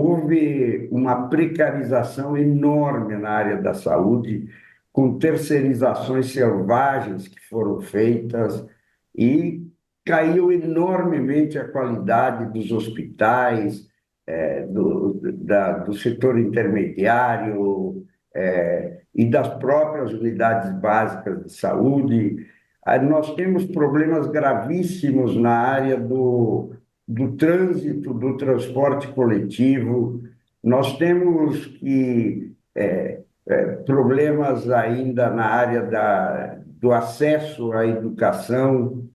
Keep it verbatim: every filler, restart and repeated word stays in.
houve uma precarização enorme na área da saúde, com terceirizações selvagens que foram feitas e caiu enormemente a qualidade dos hospitais, eh, do, da- do setor intermediário, eh, e das próprias unidades básicas de saúde. Ah, Nós temos problemas gravíssimos na área do, do trânsito, do transporte coletivo. Nós temos que eh, eh, problemas ainda na área da, do acesso à educação.